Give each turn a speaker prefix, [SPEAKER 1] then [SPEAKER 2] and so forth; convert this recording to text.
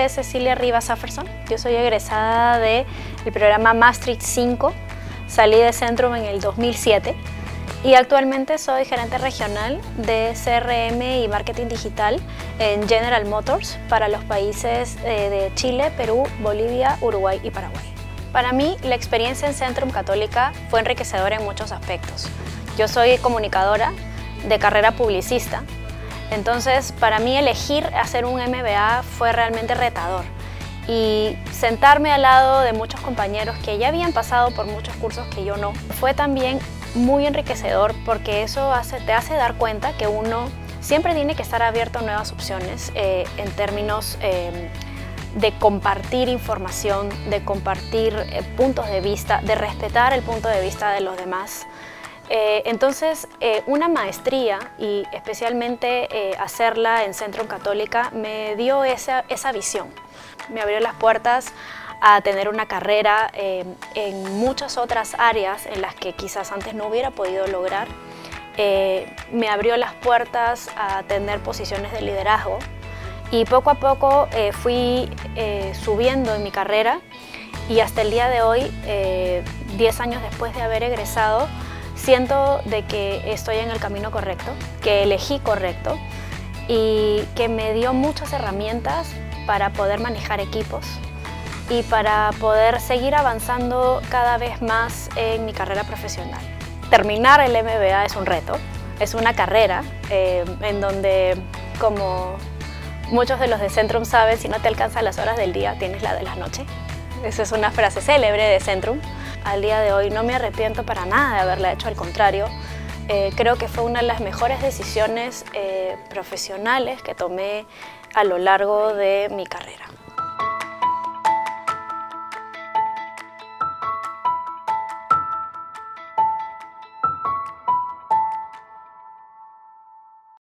[SPEAKER 1] es Cecilia Rivas Safferson. Yo soy egresada del programa Maastricht 5, salí de Centrum en el 2007 y actualmente soy gerente regional de CRM y Marketing Digital en General Motors para los países de Chile, Perú, Bolivia, Uruguay y Paraguay. Para mí, la experiencia en Centrum Católica fue enriquecedora en muchos aspectos. Yo soy comunicadora de carrera publicista, entonces para mí elegir hacer un MBA fue realmente retador. Y sentarme al lado de muchos compañeros que ya habían pasado por muchos cursos que yo no, fue también muy enriquecedor porque eso te hace dar cuenta que uno siempre tiene que estar abierto a nuevas opciones en términos de compartir información, de compartir puntos de vista, de respetar el punto de vista de los demás. Entonces, una maestría y especialmente hacerla en Centrum Católica me dio esa visión. Me abrió las puertas a tener una carrera en muchas otras áreas en las que quizás antes no hubiera podido lograr. Me abrió las puertas a tener posiciones de liderazgo y poco a poco fui subiendo en mi carrera y hasta el día de hoy, 10 años después de haber egresado, siento de que estoy en el camino correcto, que elegí correcto y que me dio muchas herramientas para poder manejar equipos y para poder seguir avanzando cada vez más en mi carrera profesional. Terminar el MBA es un reto, es una carrera en donde, como muchos de los de Centrum saben, si no te alcanzan las horas del día, tienes la de la noche. Esa es una frase célebre de Centrum. Al día de hoy no me arrepiento para nada de haberla hecho, al contrario. Creo que fue una de las mejores decisiones profesionales que tomé a lo largo de mi carrera.